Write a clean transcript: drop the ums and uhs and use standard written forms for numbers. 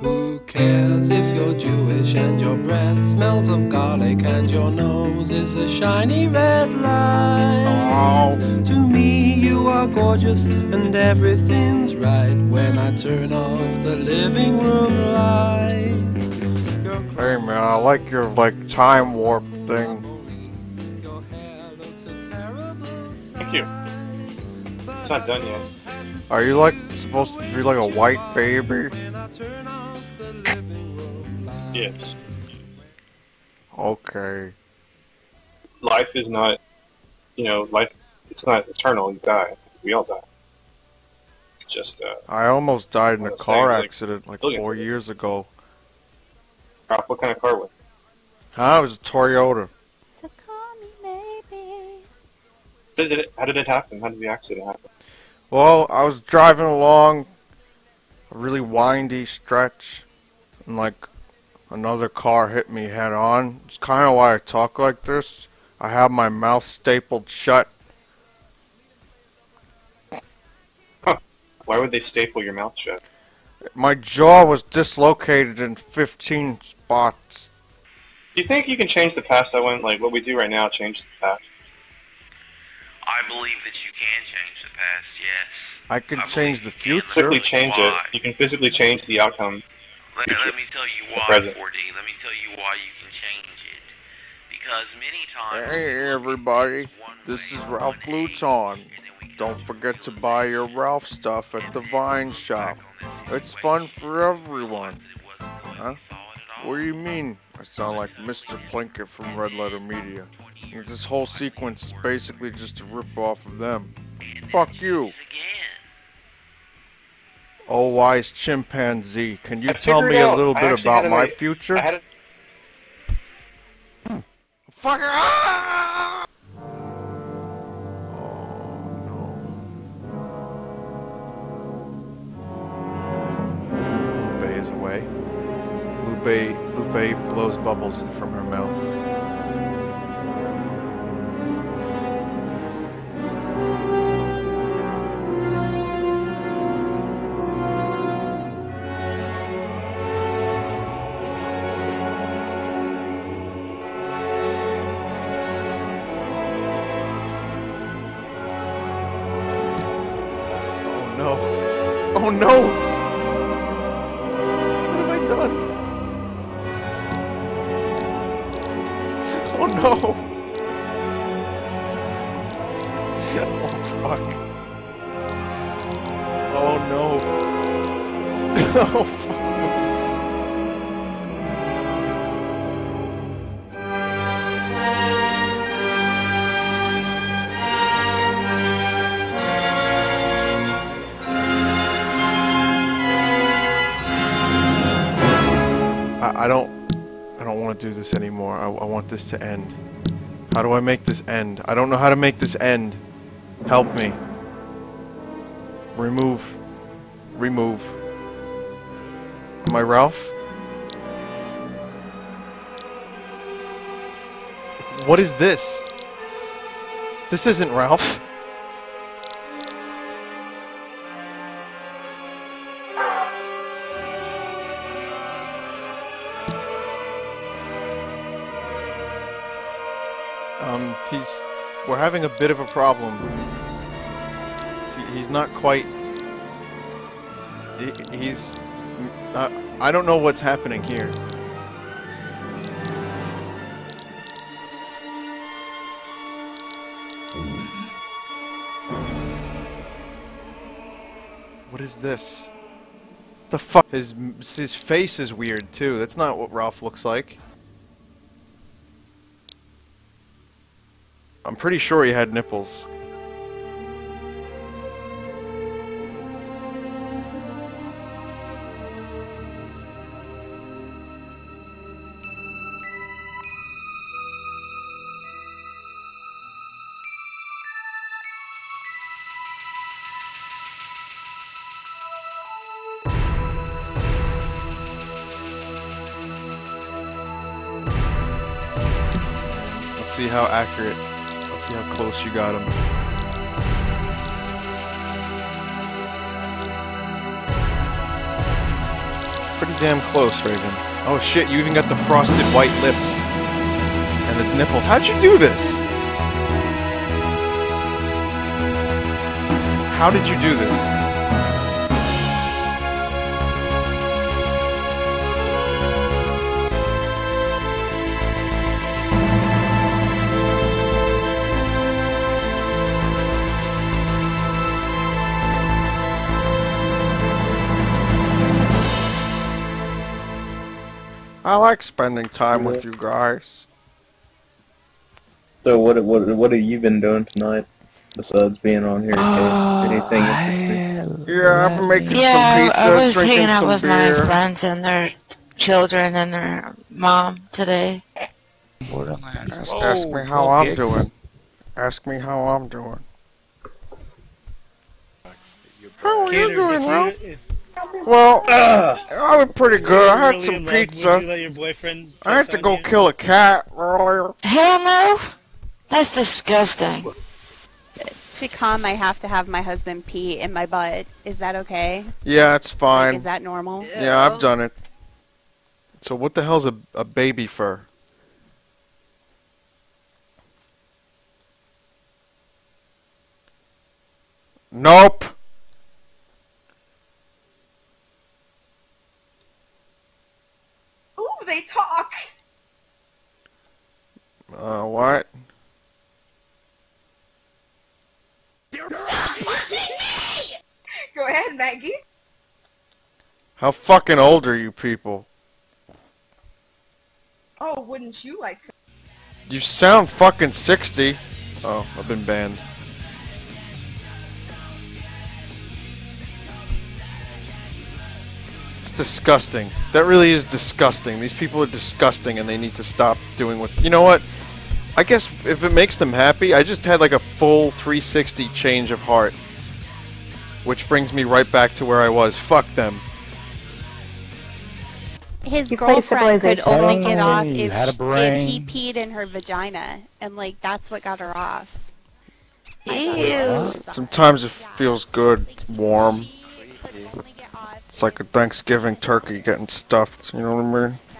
Who cares if you're Jewish and your breath smells of garlic and your nose is a shiny red light? Oh. To me you are gorgeous and everything's right when I turn off the living room light. Hey man, I like your time warp thing. Thank you. It's not done yet. Are you supposed to be like a white baby? Yes. Okay. Life is not, it's not eternal. You die. We all die. It's just, I almost died in a Well, car same, like, accident like billions 4 of it. years ago. Ralph, what kind of car was it? Huh? It was a Toyota. So call me maybe. How did it happen? How did the accident happen? Well, I was driving along a really windy stretch, and another car hit me head on. It's kind of why I talk like this. I have my mouth stapled shut. Huh. Why would they staple your mouth shut? My jaw was dislocated in 15 spots. Do you think you can change the past? What we do right now changes the past? I believe that you can change the past, yes. I can I change the believe you can. future. Physically change it. You can physically change the outcome. Let me tell you why, present. 4D. Let me tell you why you can change it. Because many times... Hey everybody, this is Ralph Bluetawn. Don't forget to buy your Ralph stuff at the Vine shop. It's fun for everyone. Huh? What do you mean? I sound like Mr. Plinkett from Red Letter Media. This whole sequence is basically just a rip off of them. Fuck you. Oh, wise chimpanzee. Can you tell me a little bit about my future? Fucker! Ah! Oh no. Lupe is away. Lupe blows bubbles from her mouth. No. Oh no! What have I done? Oh no! Oh fuck. Oh no. Oh fuck. I don't want to do this anymore. I want this to end. How do I make this end? I don't know how to make this end. Help me. Remove. Remove. Am I Ralph? What is this? This isn't Ralph. We're having a bit of a problem. He's not quite... He's... I don't know what's happening here. What is this? The fuck? His face is weird too. That's not what Ralph looks like. I'm pretty sure he had nipples. Let's see how accurate. Let's see how close you got him. Pretty damn close, Raven. Oh shit, you even got the frosted white lips. And the nipples. How'd you do this? How did you do this? I like spending time with you guys. So what have you been doing tonight besides being on here? Anything interesting? Yeah, I've been making some pizza, I was drinking hanging out some with beer. my friends and their children and their mom today. Ask me how I'm doing. Ask me how I'm doing. How are you doing, Ralph? Well, I was pretty good. I had some pizza. I had to go kill a cat earlier. Hell no! That's disgusting. To come, I have to have my husband pee in my butt. Is that okay? Yeah, it's fine. Like, is that normal? Yeah, I've done it. So what the hell's a baby fur? Nope. Ooh, they talk. What? Go ahead, Maggie. How fucking old are you people? Oh, wouldn't you like to? You sound fucking 60. Oh, I've been banned. It's disgusting. That really is disgusting. These people are disgusting and they need to stop doing what... You know what? I guess if it makes them happy, I just had like a full 360 change of heart. Which brings me right back to where I was. Fuck them. His You play girlfriend could Civilization. only get off Hey, if, had a if brain. he peed in her vagina, and like that's what got her off. Ew. Sometimes it feels good, warm. It's like a Thanksgiving turkey getting stuffed, you know what I mean?